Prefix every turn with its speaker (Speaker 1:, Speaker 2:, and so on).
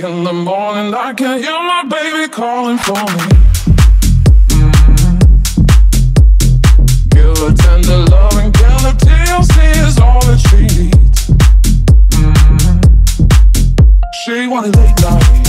Speaker 1: in the morning, I can hear my baby calling for me. Give her tender love and tell her TLC is all that she needs. She wanted late night,